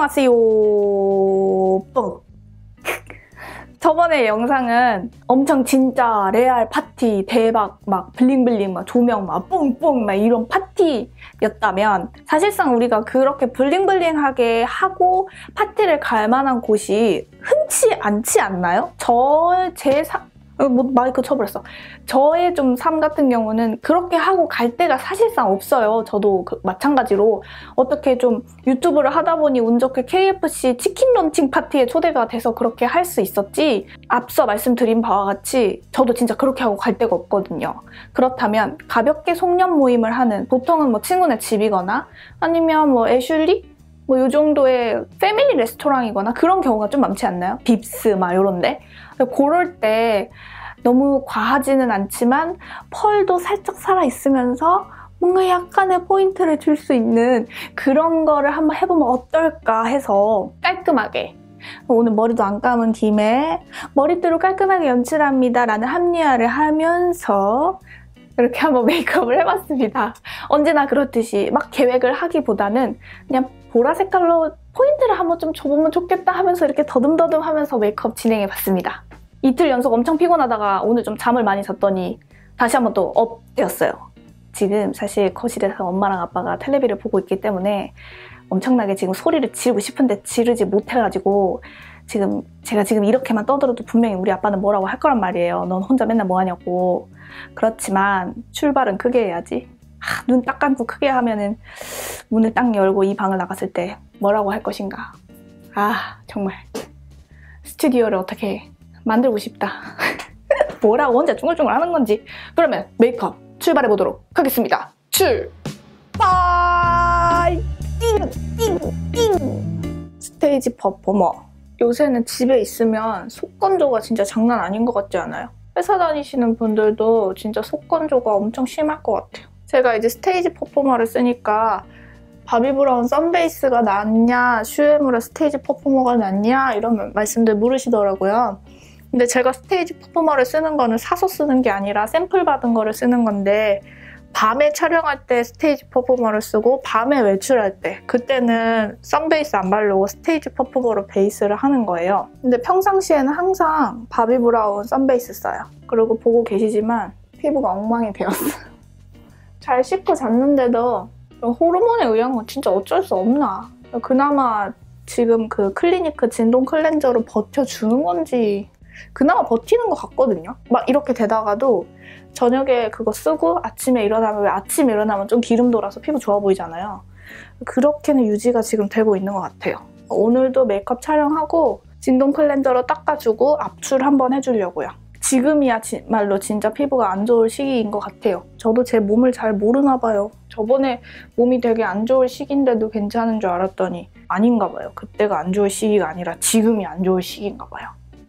안녕하세요. 뻥. 저번에 영상은 엄청 진짜 레알 파티 대박 막 블링블링 막 조명 막 뽕뽕 막 이런 파티였다면 사실상 우리가 그렇게 블링블링하게 하고 파티를 갈 만한 곳이 흔치 않지 않나요? 마이크 쳐버렸어. 저의 좀 삶 같은 경우는 그렇게 하고 갈 때가 사실상 없어요. 저도 마찬가지로 어떻게 좀 유튜브를 하다 보니 운 좋게 KFC 치킨 런칭 파티에 초대가 돼서 그렇게 할 수 있었지, 앞서 말씀드린 바와 같이 저도 진짜 그렇게 하고 갈 데가 없거든요. 그렇다면 가볍게 송년 모임을 하는, 보통은 뭐 친구네 집이거나 아니면 뭐 애슐리? 뭐 요 정도의 패밀리 레스토랑이거나 그런 경우가 좀 많지 않나요? 빕스 막 요런데. 그럴 때 너무 과하지는 않지만 펄도 살짝 살아있으면서 뭔가 약간의 포인트를 줄 수 있는 그런 거를 한번 해보면 어떨까 해서 깔끔하게, 오늘 머리도 안 감은 김에 머리띠로 깔끔하게 연출합니다 라는 합리화를 하면서 이렇게 한번 메이크업을 해봤습니다. 언제나 그렇듯이 막 계획을 하기보다는 그냥 보라 색깔로 포인트를 한번 좀 줘보면 좋겠다 하면서 이렇게 더듬더듬 하면서 메이크업 진행해봤습니다. 이틀 연속 엄청 피곤하다가 오늘 좀 잠을 많이 잤더니 다시 한번 또 업되었어요. 지금 사실 거실에서 엄마랑 아빠가 텔레비를 보고 있기 때문에 엄청나게 지금 소리를 지르고 싶은데 지르지 못해가지고 제가 지금 이렇게만 떠들어도 분명히 우리 아빠는 뭐라고 할 거란 말이에요. 넌 혼자 맨날 뭐하냐고. 그렇지만 출발은 크게 해야지. 눈 딱 감고 크게 하면은 문을 딱 열고 이 방을 나갔을 때 뭐라고 할 것인가. 정말 스튜디오를 어떻게 만들고 싶다. 뭐라고 혼자 중얼중얼 하는 건지. 그러면 메이크업 출발해보도록 하겠습니다. 출발! 띵띵띵! 스테이지 퍼포머. 요새는 집에 있으면 속건조가 진짜 장난 아닌 것 같지 않아요? 회사 다니시는 분들도 진짜 속건조가 엄청 심할 것 같아요. 제가 이제 스테이지 퍼포머를 쓰니까 바비브라운 썬베이스가 낫냐, 슈에무라 스테이지 퍼포머가 낫냐 이런 말씀들 물으시더라고요. 근데 제가 스테이지 퍼포머를 쓰는 거는 사서 쓰는 게 아니라 샘플 받은 거를 쓰는 건데, 밤에 촬영할 때 스테이지 퍼포머를 쓰고 밤에 외출할 때 그때는 썬베이스 안 바르고 스테이지 퍼포머로 베이스를 하는 거예요. 근데 평상시에는 항상 바비브라운 썬베이스 써요. 그리고 보고 계시지만 피부가 엉망이 되었어요. 잘 씻고 잤는데도 호르몬에 의한 건 진짜 어쩔 수 없나. 그나마 지금 그 클리니크 진동 클렌저로 버텨주는 건지 그나마 버티는 것 같거든요. 막 이렇게 되다가도 저녁에 그거 쓰고 아침에 일어나면, 왜 아침에 일어나면 좀 기름 돌아서 피부 좋아 보이잖아요. 그렇게는 유지가 지금 되고 있는 것 같아요. 오늘도 메이크업 촬영하고 진동 클렌저로 닦아주고 압출 한번 해주려고요. 지금이야말로 진짜 피부가 안 좋을 시기인 것 같아요. 저도 제 몸을 잘 모르나 봐요. 저번에 몸이 되게 안 좋을 시기인데도 괜찮은 줄 알았더니 아닌가 봐요. 그때가 안 좋을 시기가 아니라 지금이 안 좋을 시기인가 봐요.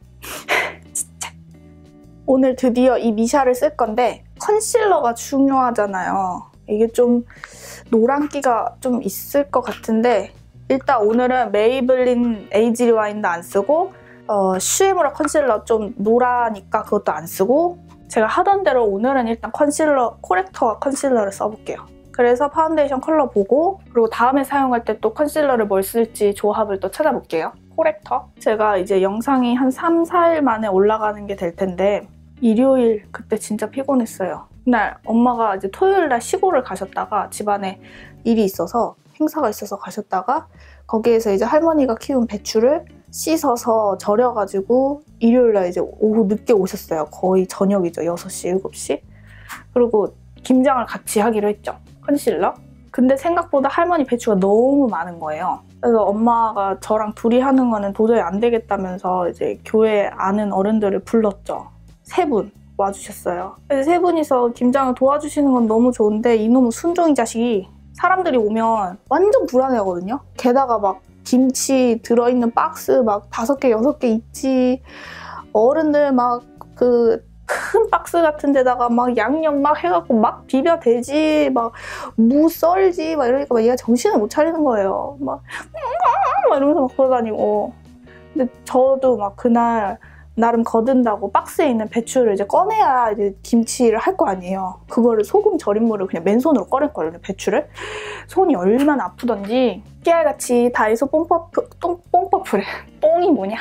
진짜. 오늘 드디어 이 미샤를 쓸 건데 컨실러가 중요하잖아요. 이게 좀 노란기가 좀 있을 것 같은데 일단 오늘은 메이블린 에이지 리와인드 안 쓰고 슈에무라 컨실러 좀 노라니까 그것도 안 쓰고, 제가 하던 대로 오늘은 일단 컨실러, 코렉터와 컨실러를 써볼게요. 그래서 파운데이션 컬러 보고, 그리고 다음에 사용할 때 또 컨실러를 뭘 쓸지 조합을 또 찾아볼게요. 코렉터. 제가 이제 영상이 한 3, 4일 만에 올라가는 게 될 텐데 일요일 그때 진짜 피곤했어요. 그날 엄마가 이제 토요일날 시골을 가셨다가 집안에 일이 있어서, 행사가 있어서 가셨다가 거기에서 이제 할머니가 키운 배추를 씻어서 절여가지고 일요일날 이제 오후 늦게 오셨어요. 거의 저녁이죠. 6시, 7시. 그리고 김장을 같이 하기로 했죠. 컨실러. 근데 생각보다 할머니 배추가 너무 많은 거예요. 그래서 엄마가 저랑 둘이 하는 거는 도저히 안 되겠다면서 이제 교회 아는 어른들을 불렀죠. 3분 와주셨어요. 그래서 3분이서 김장을 도와주시는 건 너무 좋은데 이놈의 순종이 자식이 사람들이 오면 완전 불안해하거든요. 게다가 막 김치 들어있는 박스 막 5개, 6개 있지. 어른들 막 그 큰 박스 같은 데다가 막 양념 막 해갖고 막 비벼대지, 막 무 썰지, 막 이러니까 막 얘가 정신을 못 차리는 거예요. 막 이러면서 막 걸어다니고. 근데 저도 막 그날 나름 거둔다고 박스에 있는 배추를 이제 꺼내야 이제 김치를 할 거 아니에요. 그거를 소금 절인 물을 그냥 맨손으로 꺼냈거든요, 배추를. 손이 얼마나 아프던지 깨알같이 다이소 뽕퍼프래. 뽕이 뭐냐?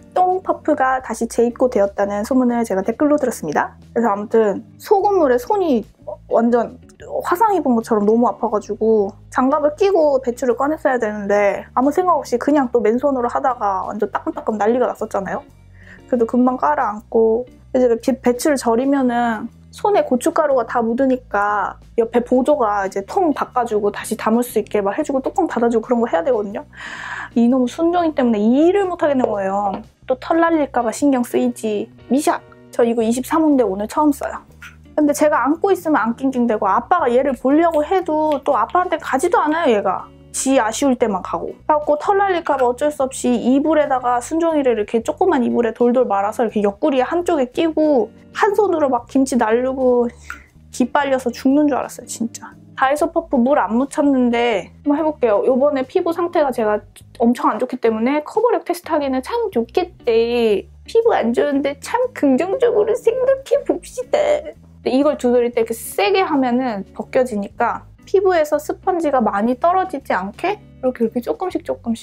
똥퍼프가 다시 재입고되었다는 소문을 제가 댓글로 들었습니다. 그래서 아무튼 소금물에 손이 완전 화상 입은 것처럼 너무 아파가지고 장갑을 끼고 배추를 꺼냈어야 되는데 아무 생각 없이 그냥 또 맨손으로 하다가 완전 따끔따끔 난리가 났었잖아요. 그래도 금방 깔아앉고 이제 배추를 절이면은 손에 고춧가루가 다 묻으니까 옆에 보조가 이제 통 바꿔주고 다시 담을 수 있게 막 해주고 뚜껑 닫아주고 그런 거 해야 되거든요. 이놈 순종이 때문에 이 일을 못 하겠는 거예요. 또 털 날릴까봐 신경 쓰이지. 미샥! 저 이거 23호인데 오늘 처음 써요. 근데 제가 안고 있으면 안 낑낑대고 아빠가 얘를 보려고 해도 또 아빠한테 가지도 않아요, 얘가. 지 아쉬울 때만 가고. 그래갖고 털 날릴까봐 어쩔 수 없이 이불에다가 순종이를 이렇게 조그만 이불에 돌돌 말아서 이렇게 옆구리에 한쪽에 끼고 한 손으로 막 김치 날르고 기빨려서 죽는 줄 알았어요, 진짜. 다이소 퍼프 물 안 묻혔는데 한번 해볼게요. 요번에 피부 상태가 제가 엄청 안 좋기 때문에 커버력 테스트 하기는 참 좋겠대. 피부 안 좋은데 참 긍정적으로 생각해 봅시다. 이걸 두드릴 때 이렇게 세게 하면은 벗겨지니까 피부에서 스펀지가 많이 떨어지지 않게 이렇게 조금씩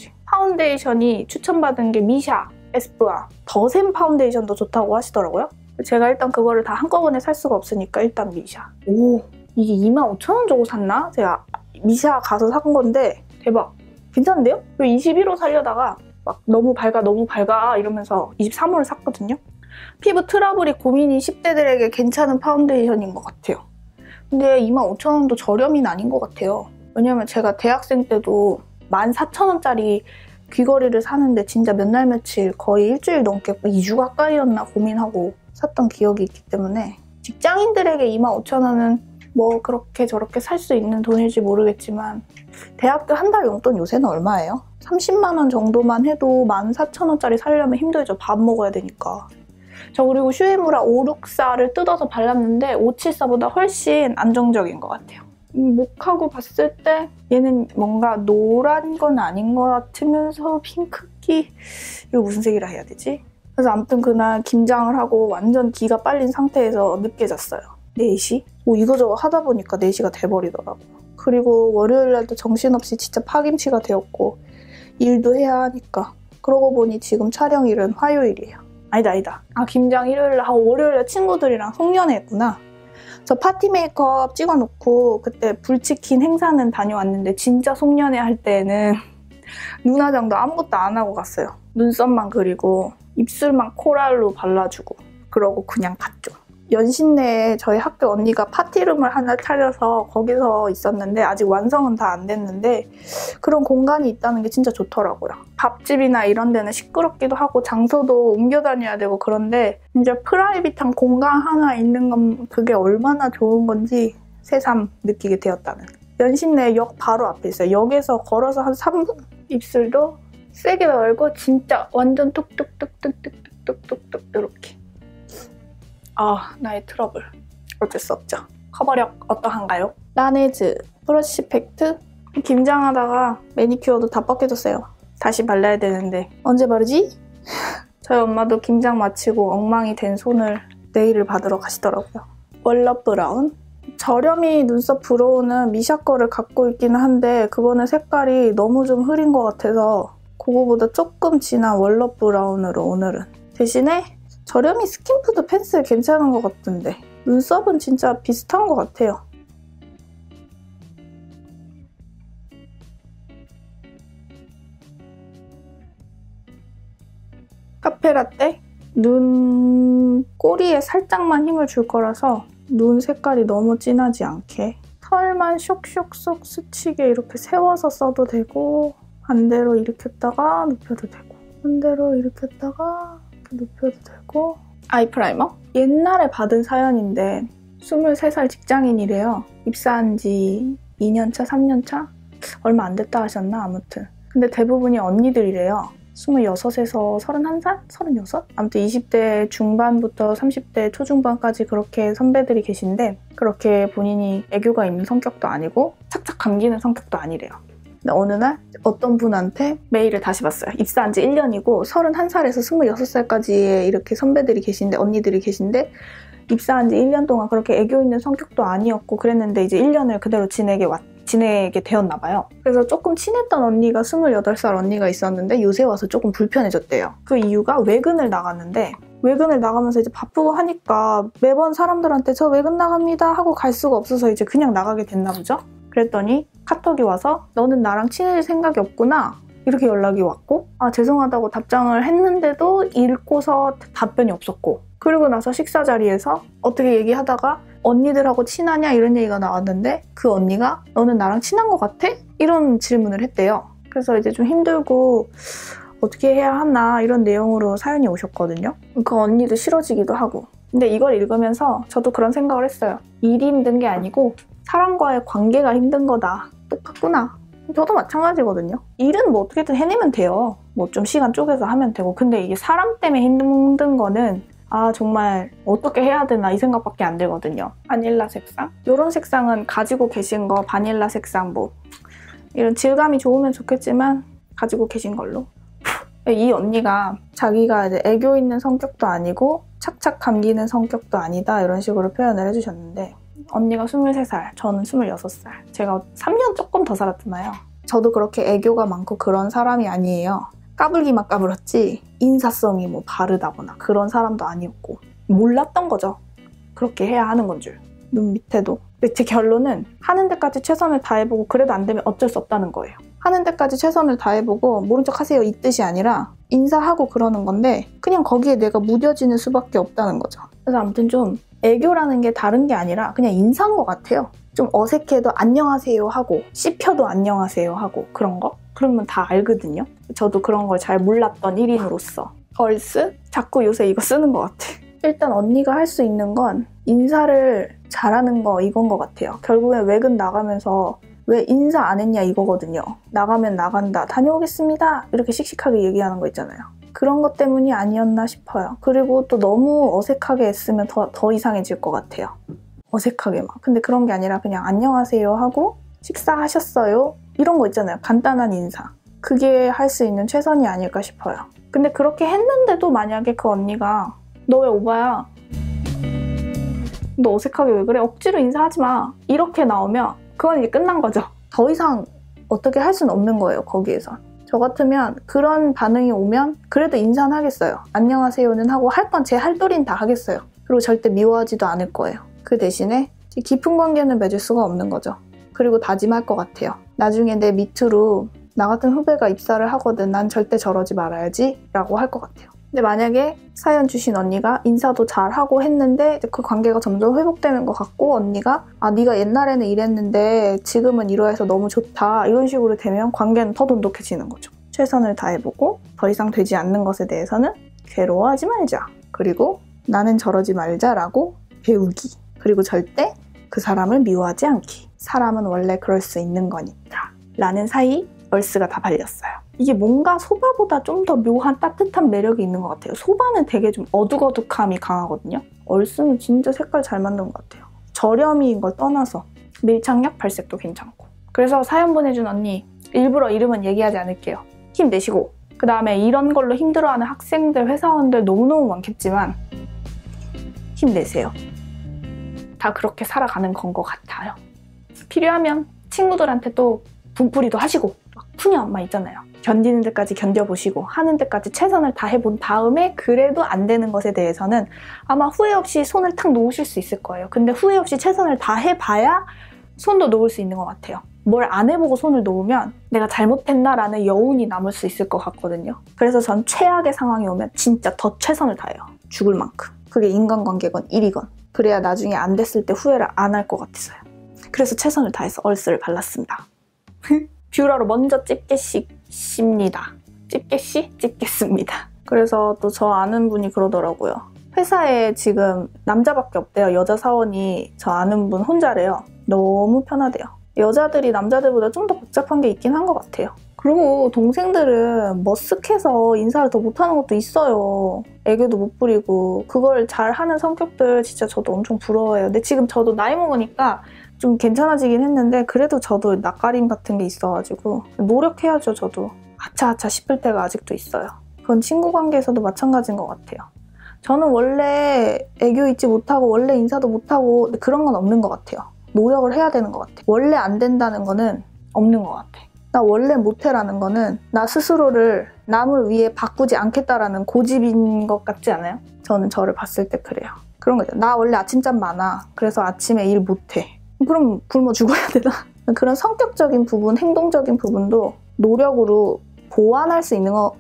파운데이션이 추천받은 게 미샤 에스쁘아 더 센 파운데이션도 좋다고 하시더라고요. 제가 일단 그거를 다 한꺼번에 살 수가 없으니까 일단 미샤. 오, 이게 25,000원 주고 샀나? 제가 미샤 가서 산 건데 대박 괜찮은데요? 21호 사려다가 막 너무 밝아 이러면서 23호를 샀거든요. 피부 트러블이 고민인 10대들에게 괜찮은 파운데이션인 것 같아요. 근데 25,000원도 저렴이는 아닌 것 같아요. 왜냐면 제가 대학생 때도 14,000원짜리 귀걸이를 사는데 진짜 몇 날 며칠 거의 일주일 넘게 2주 가까이였나 고민하고 샀던 기억이 있기 때문에 직장인들에게 25,000원은 뭐 그렇게 저렇게 살 수 있는 돈일지 모르겠지만 대학교 한 달 용돈 요새는 얼마예요? 30만 원 정도만 해도 14,000원짜리 사려면 힘들죠. 밥 먹어야 되니까. 저 그리고 슈에무라 564를 뜯어서 발랐는데 574보다 훨씬 안정적인 것 같아요. 목하고 봤을 때 얘는 뭔가 노란 건 아닌 것 같으면서 핑크기 이거 무슨 색이라 해야 되지? 그래서 아무튼 그날 김장을 하고 완전 기가 빨린 상태에서 늦게 잤어요. 4시? 뭐 이거저거 하다 보니까 4시가 돼버리더라고요. 그리고 월요일날도 정신없이 진짜 파김치가 되었고 일도 해야 하니까 그러고 보니 지금 촬영일은 화요일이에요. 아니다. 아 김장 일요일날 하고 월요일날 친구들이랑 송년회 했구나. 저 파티 메이크업 찍어놓고 그때 불치킨 행사는 다녀왔는데 진짜 송년회 할 때는 눈화장도 아무것도 안 하고 갔어요. 눈썹만 그리고 입술만 코랄로 발라주고 그러고 그냥 갔죠. 연신내에 저희 학교 언니가 파티룸을 하나 차려서 거기서 있었는데 아직 완성은 다 안 됐는데 그런 공간이 있다는 게 진짜 좋더라고요. 밥집이나 이런 데는 시끄럽기도 하고 장소도 옮겨 다녀야 되고 그런데 진짜 프라이빗한 공간 하나 있는 건 그게 얼마나 좋은 건지 새삼 느끼게 되었다는. 연신내 역 바로 앞에 있어요. 역에서 걸어서 한 3분? 입술도 세게 열고 진짜 완전 뚝뚝뚝뚝뚝뚝뚝뚝 이렇게. 아, 나의 트러블. 어쩔 수 없죠. 커버력 어떠한가요? 라네즈 브러쉬 팩트 김장하다가 매니큐어도 다 벗겨졌어요. 다시 발라야 되는데 언제 바르지? 저희 엄마도 김장 마치고 엉망이 된 손을 네일을 받으러 가시더라고요. 월럽 브라운 저렴이 눈썹 브로우는 미샤 거를 갖고 있기는 한데 그거는 색깔이 너무 좀 흐린 것 같아서 그거보다 조금 진한 월럽 브라운으로 오늘은 대신에 저렴이 스킨푸드 펜슬 괜찮은 것 같던데 눈썹은 진짜 비슷한 것 같아요. 카페라떼 눈 꼬리에 살짝만 힘을 줄 거라서 눈 색깔이 너무 진하지 않게 털만 쇽쇽쏙 스치게 이렇게 세워서 써도 되고 반대로 이렇게 했다가 눕혀도 되고 반대로 이렇게 했다가 눕혀도 되고 아이 프라이머? 옛날에 받은 사연인데 23살 직장인이래요. 입사한 지 2년차, 3년차? 얼마 안 됐다 하셨나? 아무튼 근데 대부분이 언니들이래요. 26에서 31살? 36? 아무튼 20대 중반부터 30대 초중반까지 그렇게 선배들이 계신데 그렇게 본인이 애교가 있는 성격도 아니고 착착 감기는 성격도 아니래요. 근데 어느 날 어떤 분한테 메일을 다시 봤어요. 입사한 지 1년이고 31살에서 26살까지의 이렇게 선배들이 계신데, 언니들이 계신데 입사한 지 1년 동안 그렇게 애교 있는 성격도 아니었고 그랬는데 이제 1년을 그대로 지내게 되었나 봐요. 그래서 조금 친했던 언니가 28살 언니가 있었는데 요새 와서 조금 불편해졌대요. 그 이유가 외근을 나갔는데, 외근을 나가면서 이제 바쁘고 하니까 매번 사람들한테 저 외근 나갑니다 하고 갈 수가 없어서 이제 그냥 나가게 됐나 보죠. 그랬더니 카톡이 와서 너는 나랑 친해질 생각이 없구나 이렇게 연락이 왔고, 죄송하다고 답장을 했는데도 읽고서 답변이 없었고, 그리고 나서 식사 자리에서 어떻게 얘기하다가 언니들하고 친하냐 이런 얘기가 나왔는데 그 언니가 너는 나랑 친한 것 같아? 이런 질문을 했대요. 그래서 이제 좀 힘들고 어떻게 해야 하나 이런 내용으로 사연이 오셨거든요. 그 언니도 싫어지기도 하고. 근데 이걸 읽으면서 저도 그런 생각을 했어요. 일이 힘든 게 아니고 사람과의 관계가 힘든 거다. 똑같구나. 저도 마찬가지거든요. 일은 뭐 어떻게든 해내면 돼요. 뭐 좀 시간 쪼개서 하면 되고. 근데 이게 사람 때문에 힘든 거는 정말 어떻게 해야 되나 이 생각밖에 안 들거든요. 바닐라 색상? 이런 색상은 가지고 계신 거, 바닐라 색상 뭐 이런 질감이 좋으면 좋겠지만 가지고 계신 걸로. 이 언니가 자기가 이제 애교 있는 성격도 아니고 착착 감기는 성격도 아니다 이런 식으로 표현을 해주셨는데, 언니가 23살, 저는 26살. 제가 3년 조금 더 살았잖아요. 저도 그렇게 애교가 많고 그런 사람이 아니에요. 까불기만 까불었지 인사성이 뭐 바르다거나 그런 사람도 아니었고, 몰랐던 거죠. 그렇게 해야 하는 건 줄. 눈 밑에도. 근데 제 결론은 하는 데까지 최선을 다해보고 그래도 안 되면 어쩔 수 없다는 거예요. 하는 데까지 최선을 다해보고 모른 척 하세요 이 뜻이 아니라 인사하고 그러는 건데 그냥 거기에 내가 무뎌지는 수밖에 없다는 거죠. 그래서 아무튼 좀 애교라는 게 다른 게 아니라 그냥 인사인 것 같아요. 좀 어색해도 안녕하세요 하고 씹혀도 안녕하세요 하고 그런 거? 그러면 다 알거든요. 저도 그런 걸 잘 몰랐던 1인으로서. 얼스? 자꾸 요새 이거 쓰는 것 같아. 일단 언니가 할 수 있는 건 인사를 잘하는 거 이건 것 같아요. 결국엔 외근 나가면서 왜 인사 안 했냐 이거거든요. 나가면 나간다, 다녀오겠습니다 이렇게 씩씩하게 얘기하는 거 있잖아요. 그런 것 때문이 아니었나 싶어요. 그리고 또 너무 어색하게 했으면 더 이상해질 것 같아요. 어색하게 막. 근데 그런 게 아니라 그냥 안녕하세요 하고 식사하셨어요? 이런 거 있잖아요. 간단한 인사. 그게 할 수 있는 최선이 아닐까 싶어요. 근데 그렇게 했는데도 만약에 그 언니가 너 왜 오바야? 너 어색하게 왜 그래? 억지로 인사하지 마. 이렇게 나오면 그건 이제 끝난 거죠. 더 이상 어떻게 할 수는 없는 거예요. 거기에서. 저 같으면 그런 반응이 오면 그래도 인사는 하겠어요. 안녕하세요는 하고 할 건 제 할 도리는 다 하겠어요. 그리고 절대 미워하지도 않을 거예요. 그 대신에 깊은 관계는 맺을 수가 없는 거죠. 그리고 다짐할 것 같아요. 나중에 내 밑으로 나 같은 후배가 입사를 하거든. 난 절대 저러지 말아야지 라고 할 것 같아요. 근데 만약에 사연 주신 언니가 인사도 잘하고 했는데 그 관계가 점점 회복되는 것 같고 언니가 네가 옛날에는 이랬는데 지금은 이러해서 너무 좋다 이런 식으로 되면 관계는 더 돈독해지는 거죠. 최선을 다해보고 더 이상 되지 않는 것에 대해서는 괴로워하지 말자. 그리고 나는 저러지 말자라고 배우기. 그리고 절대 그 사람을 미워하지 않기. 사람은 원래 그럴 수 있는 거니까 라는 사이 얼스가 다 발렸어요. 이게 뭔가 소바보다 좀 더 묘한 따뜻한 매력이 있는 것 같아요. 소바는 되게 좀 어둑어둑함이 강하거든요. 얼스는 진짜 색깔 잘 만든 것 같아요. 저렴이인 걸 떠나서 밀착력, 발색도 괜찮고. 그래서 사연 보내준 언니 일부러 이름은 얘기하지 않을게요. 힘내시고 그 다음에 이런 걸로 힘들어하는 학생들, 회사원들 너무너무 많겠지만 힘내세요. 다 그렇게 살아가는 건 것 같아요. 필요하면 친구들한테 또 분풀이도 하시고 막 푸념 막 있잖아요. 견디는 데까지 견뎌보시고 하는 데까지 최선을 다해본 다음에 그래도 안 되는 것에 대해서는 아마 후회 없이 손을 탁 놓으실 수 있을 거예요. 근데 후회 없이 최선을 다해봐야 손도 놓을 수 있는 것 같아요. 뭘 안 해보고 손을 놓으면 내가 잘못했나라는 여운이 남을 수 있을 것 같거든요. 그래서 전 최악의 상황이 오면 진짜 더 최선을 다해요. 죽을 만큼. 그게 인간관계건 일이건. 그래야 나중에 안 됐을 때 후회를 안 할 것 같아서요. 그래서 최선을 다해서 얼스를 발랐습니다. 뷰러로 먼저 집게씩 씹니다. 집게씩 찝겠습니다. 그래서 또 저 아는 분이 그러더라고요. 회사에 지금 남자밖에 없대요. 여자 사원이 저 아는 분 혼자래요. 너무 편하대요. 여자들이 남자들보다 좀 더 복잡한 게 있긴 한 것 같아요. 그리고 동생들은 머쓱해서 인사를 더 못하는 것도 있어요. 애교도 못 부리고. 그걸 잘하는 성격들 진짜 저도 엄청 부러워해요. 근데 지금 저도 나이 먹으니까 좀 괜찮아지긴 했는데 그래도 저도 낯가림 같은 게 있어가지고 노력해야죠. 저도 아차아차 싶을 때가 아직도 있어요. 그건 친구 관계에서도 마찬가지인 것 같아요. 저는 원래 애교 있지 못하고 원래 인사도 못하고 그런 건 없는 것 같아요. 노력을 해야 되는 것 같아요. 원래 안 된다는 거는 없는 것 같아. 나 원래 못해라는 거는 나 스스로를 남을 위해 바꾸지 않겠다라는 고집인 것 같지 않아요? 저는 저를 봤을 때 그래요. 그런 거죠. 나 원래 아침잠 많아. 그래서 아침에 일 못해. 그럼 굶어 죽어야 되나? 그런 성격적인 부분, 행동적인 부분도 노력으로 보완할 수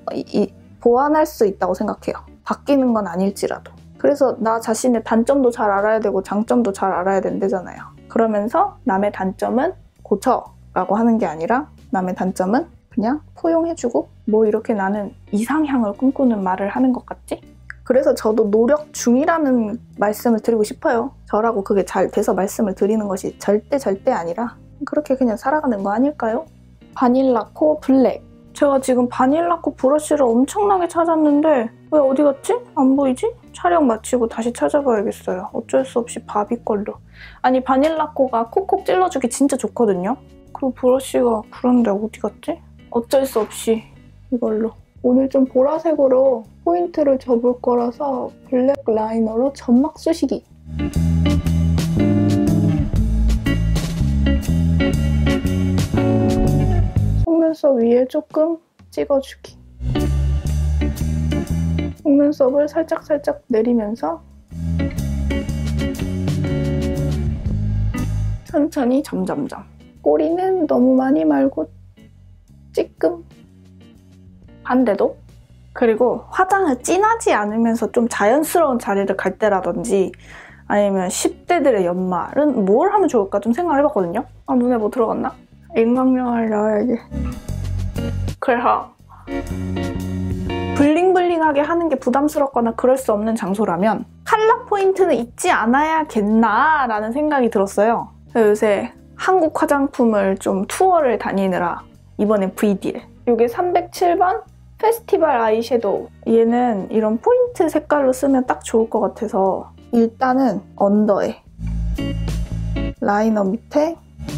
있다고 생각해요. 바뀌는 건 아닐지라도. 그래서 나 자신의 단점도 잘 알아야 되고 장점도 잘 알아야 된다잖아요. 그러면서 남의 단점은 고쳐라고 하는 게 아니라 남의 단점은 그냥 포용해주고 뭐 이렇게 나는 이상향을 꿈꾸는 말을 하는 것 같지? 그래서 저도 노력 중이라는 말씀을 드리고 싶어요. 저라고 그게 잘 돼서 말씀을 드리는 것이 절대 아니라 그렇게 그냥 살아가는 거 아닐까요? 바닐라코 블랙. 제가 지금 바닐라코 브러쉬를 엄청나게 찾았는데 왜 어디 갔지? 안 보이지? 촬영 마치고 다시 찾아봐야겠어요. 어쩔 수 없이 바비 걸로. 아니 바닐라코가 콕콕 찔러주기 진짜 좋거든요. 그리고 브러쉬가 그런데 어디 갔지? 어쩔 수 없이 이걸로. 오늘 좀 보라색으로 포인트를 접을 거라서 블랙 라이너로 점막 쑤시기. 속눈썹 위에 조금 찍어주기. 속눈썹을 살짝 내리면서 천천히 점점점. 꼬리는 너무 많이 말고 찌끔. 반대도. 그리고 화장을 진하지 않으면서 좀 자연스러운 자리를 갈 때라든지 아니면 10대들의 연말은 뭘 하면 좋을까 좀 생각을 해봤거든요. 아, 눈에 뭐 들어갔나? 인강명을 넣어야지. 그래서 블링블링하게 하는 게 부담스럽거나 그럴 수 없는 장소라면 컬러 포인트는 있지 않아야겠나 라는 생각이 들었어요. 요새 한국 화장품을 좀 투어를 다니느라 이번엔 VDL. 이게 307번 페스티벌 아이섀도우. 얘는 이런 포인트 색깔로 쓰면 딱 좋을 것 같아서 일단은 언더에 라이너 밑에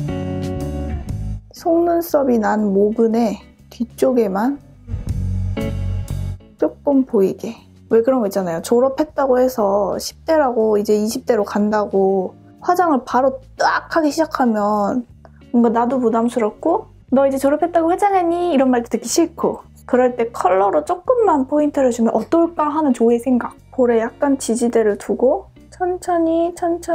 속눈썹이 난 모근의 뒤쪽에만 조금 보이게. 왜 그런 거 있잖아요. 졸업했다고 해서 10대라고 이제 20대로 간다고 화장을 바로 딱 하기 시작하면 뭔가 나도 부담스럽고 너 이제 졸업했다고 화장하니? 이런 말도 듣기 싫고 그럴 때 컬러로 조금만 포인트를 주면 어떨까 하는 조의 생각. 볼에 약간 지지대를 두고 천천히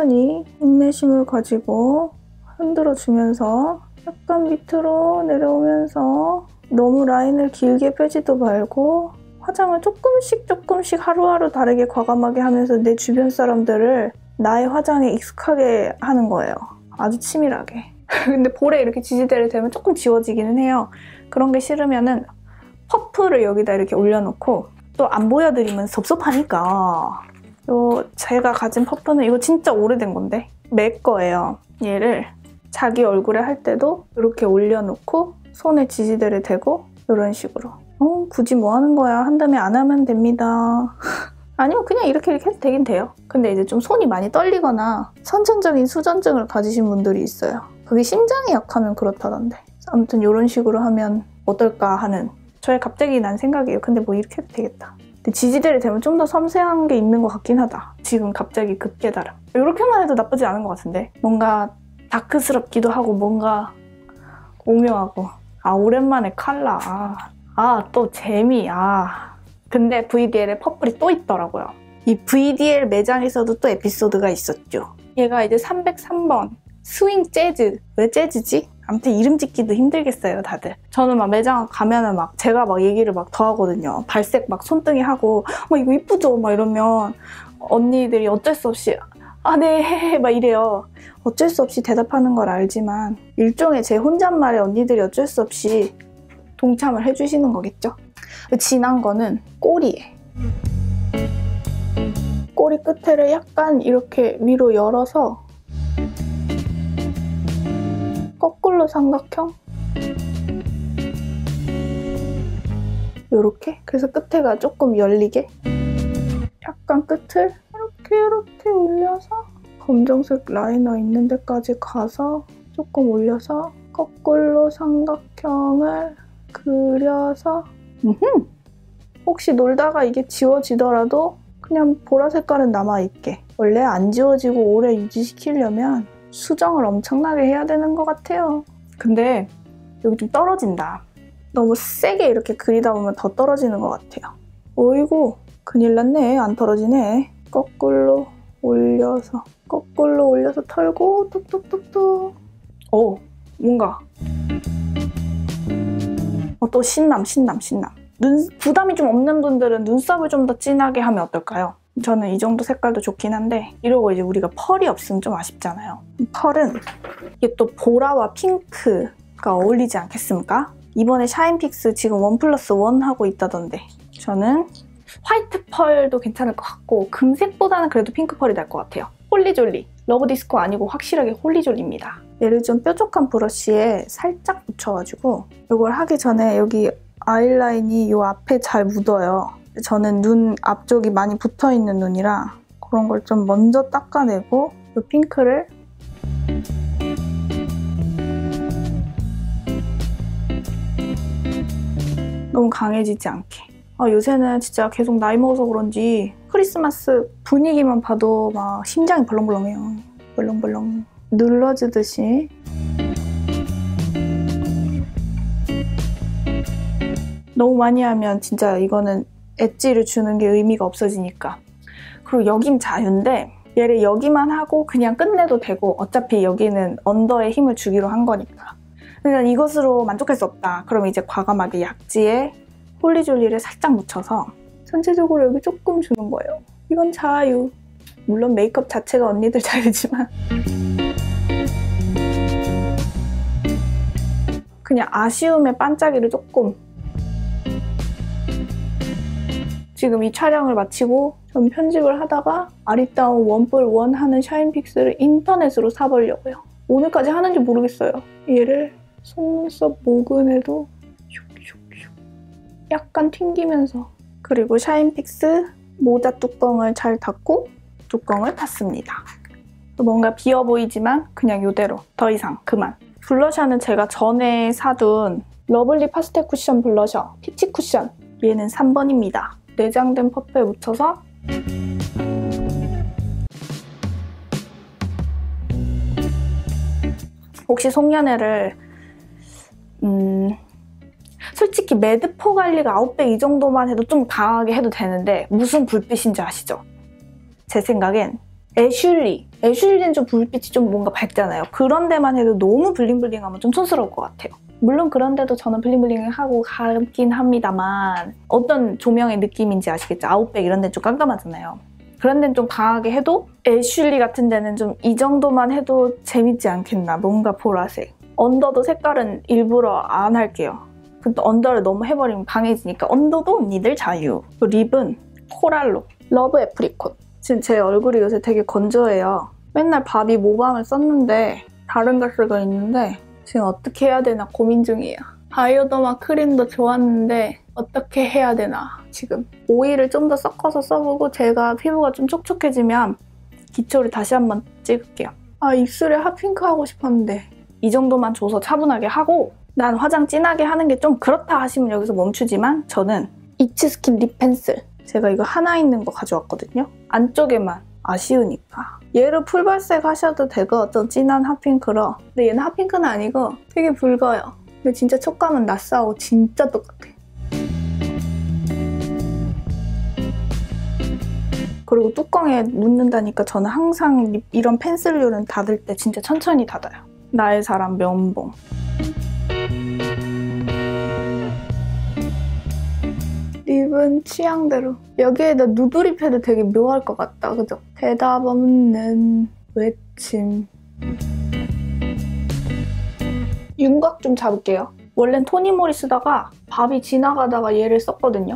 인내심을 가지고 흔들어주면서 약간 밑으로 내려오면서 너무 라인을 길게 빼지도 말고 화장을 조금씩 하루하루 다르게 과감하게 하면서 내 주변 사람들을 나의 화장에 익숙하게 하는 거예요. 아주 치밀하게. 근데 볼에 이렇게 지지대를 대면 조금 지워지기는 해요. 그런 게 싫으면은 퍼프를 여기다 이렇게 올려놓고 또 안 보여드리면 섭섭하니까 제가 가진 퍼프는 이거 진짜 오래된 건데 맥 거예요. 얘를 자기 얼굴에 할 때도 이렇게 올려놓고 손에 지지대를 대고 이런 식으로. 굳이 뭐 하는 거야? 한다음에 안 하면 됩니다. 아니요, 그냥 이렇게 해도 되긴 돼요. 근데 이제 좀 손이 많이 떨리거나 선천적인 수전증을 가지신 분들이 있어요. 그게 심장이 약하면 그렇다던데. 아무튼 이런 식으로 하면 어떨까 하는 저의 갑자기 난 생각이에요. 근데 뭐 이렇게 해도 되겠다. 근데 지지대를 대면 좀 더 섬세한 게 있는 것 같긴 하다. 지금 갑자기 급 깨달음. 이렇게만 해도 나쁘지 않은 것 같은데. 뭔가 다크스럽기도 하고 뭔가 오묘하고. 아, 오랜만에 컬러. 또 재미. 근데 VDL에 퍼플이 또 있더라고요. 이 VDL 매장에서도 또 에피소드가 있었죠. 얘가 이제 303번 스윙 재즈. 왜 재즈지? 아무튼 이름 짓기도 힘들겠어요, 다들. 저는 막 매장 가면은 막 제가 막 얘기를 막 더 하거든요. 발색 막 손등에 하고 이거 이쁘죠? 막 이러면 언니들이 어쩔 수 없이 네 막 이래요. 어쩔 수 없이 대답하는 걸 알지만 일종의 제 혼잣말에 언니들이 어쩔 수 없이 동참을 해주시는 거겠죠? 진한 거는 꼬리에. 꼬리 끝에를 약간 이렇게 위로 열어서 거꾸로 삼각형? 요렇게. 그래서 끝에가 조금 열리게. 약간 끝을 이렇게 올려서 검정색 라이너 있는 데까지 가서 조금 올려서 거꾸로 삼각형을 그려서 혹시 놀다가 이게 지워지더라도 그냥 보라 색깔은 남아있게. 원래 안 지워지고 오래 유지시키려면 수정을 엄청나게 해야 되는 것 같아요. 근데 여기 좀 떨어진다. 너무 세게 이렇게 그리다 보면 더 떨어지는 것 같아요. 어이구, 큰일 났네. 안 떨어지네. 거꾸로 올려서 털고 뚝뚝뚝뚝. 오, 뭔가 또 신남. 부담이 좀 없는 분들은 눈썹을 좀 더 진하게 하면 어떨까요? 저는 이 정도 색깔도 좋긴 한데 이러고 이제 우리가 펄이 없으면 좀 아쉽잖아요. 펄은 이게 또 보라와 핑크가 어울리지 않겠습니까? 이번에 샤인픽스 지금 1+1 하고 있다던데 저는 화이트 펄도 괜찮을 것 같고 금색보다는 그래도 핑크 펄이 날 것 같아요. 홀리졸리. 러브디스코 아니고 확실하게 홀리졸리입니다. 얘를 좀 뾰족한 브러쉬에 살짝 묻혀가지고 이걸 하기 전에 여기 아이라인이 이 앞에 잘 묻어요. 저는 눈 앞쪽이 많이 붙어있는 눈이라 그런 걸 좀 먼저 닦아내고 이 핑크를 너무 강해지지 않게. 요새는 진짜 계속 나이 먹어서 그런지 크리스마스 분위기만 봐도 막 심장이 벌렁벌렁해요. 벌렁벌렁 눌러주듯이. 너무 많이 하면 진짜 이거는 엣지를 주는 게 의미가 없어지니까. 그리고 여긴 자유인데 얘를 여기만 하고 그냥 끝내도 되고 어차피 여기는 언더에 힘을 주기로 한 거니까. 그러니까 이것으로 만족할 수 없다. 그럼 이제 과감하게 약지에 홀리졸리를 살짝 묻혀서 전체적으로 여기 조금 주는 거예요. 이건 자유. 물론 메이크업 자체가 언니들 자유지만 그냥 아쉬움의 반짝이를 조금. 지금 이 촬영을 마치고 전 편집을 하다가 아리따운 1+1 하는 샤인픽스를 인터넷으로 사보려고요. 오늘까지 하는지 모르겠어요. 얘를 속눈썹 모근에도 슉슉슉 약간 튕기면서. 그리고 샤인픽스 모자 뚜껑을 잘 닫고 뚜껑을 닫습니다. 뭔가 비어 보이지만 그냥 이대로. 더 이상 그만. 블러셔는 제가 전에 사둔 러블리 파스텔 쿠션 블러셔 피치 쿠션. 얘는 3번입니다. 내장된 퍼프에 묻혀서 혹시 속눈썹을 솔직히 매드포 관리가 아웃백 이 정도만 해도 좀 강하게 해도 되는데 무슨 불빛인지 아시죠? 제 생각엔 애슐리는 좀 불빛이 좀 뭔가 밝잖아요. 그런 데만 해도 너무 블링블링하면 좀 촌스러울 것 같아요. 물론 그런데도 저는 블링블링하고 가긴 합니다만 어떤 조명의 느낌인지 아시겠죠? 아웃백 이런 데는 좀 깜깜하잖아요. 그런 데는 좀 강하게 해도 애슐리 같은 데는 좀 이 정도만 해도 재밌지 않겠나. 뭔가 보라색. 언더도 색깔은 일부러 안 할게요. 근데 언더를 너무 해버리면 강해지니까 언더도 언니들 자유. 립은 코랄로 러브 애프리콘. 지금 제 얼굴이 요새 되게 건조해요. 맨날 바비 모밤을 썼는데 다른 걸 쓰고 있는데 지금 어떻게 해야 되나 고민 중이에요. 바이오더마 크림도 좋았는데 어떻게 해야 되나 지금. 오일을 좀 더 섞어서 써보고 제가 피부가 좀 촉촉해지면 기초를 다시 한번 찍을게요. 입술에 핫핑크 하고 싶었는데 이 정도만 줘서 차분하게 하고 난 화장 진하게 하는 게 좀 그렇다 하시면 여기서 멈추지만 저는 이츠스킨 립 펜슬. 제가 이거 하나 있는 거 가져왔거든요. 안쪽에만 아쉬우니까. 얘로 풀발색 하셔도 되거든. 진한 핫핑크로. 근데 얘는 핫핑크는 아니고 되게 붉어요. 근데 진짜 촉감은 나스하고 진짜 똑같아. 그리고 뚜껑에 묻는다니까 저는 항상 이런 펜슬류는 닫을 때 진짜 천천히 닫아요. 나의 사람 면봉. 립은 취향대로. 여기에다 누드립 해도 되게 묘할 것 같다. 그죠? 대답 없는 외침. 윤곽 좀 잡을게요. 원래는 토니모리 쓰다가 밥이 지나가다가 얘를 썼거든요.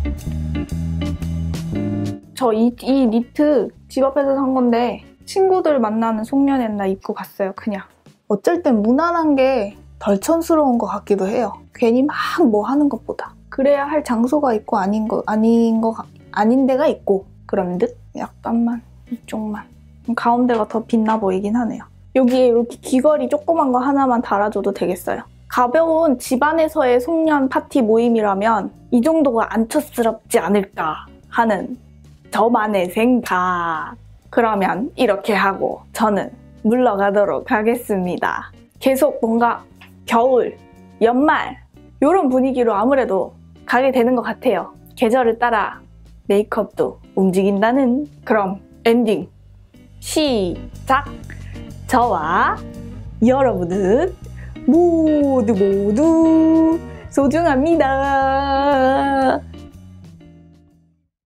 저 이 니트 집 앞에서 산 건데 친구들 만나는 송년회 날 입고 갔어요. 그냥. 어쩔 땐 무난한 게 덜 촌스러운 것 같기도 해요. 괜히 막 뭐 하는 것보다. 그래야 할 장소가 있고 아닌 데가 있고 그런 듯? 약간만 이쪽만 가운데가 더 빛나 보이긴 하네요. 여기에 이렇게 귀걸이 조그만 거 하나만 달아줘도 되겠어요. 가벼운 집안에서의 송년 파티 모임이라면 이 정도가 안처스럽지 않을까 하는 저만의 생각. 그러면 이렇게 하고 저는 물러가도록 하겠습니다. 계속 뭔가 겨울, 연말 이런 분위기로 아무래도 가게 되는 것 같아요. 계절을 따라 메이크업도 움직인다는. 그럼 엔딩 시작! 저와 여러분은 모두 소중합니다.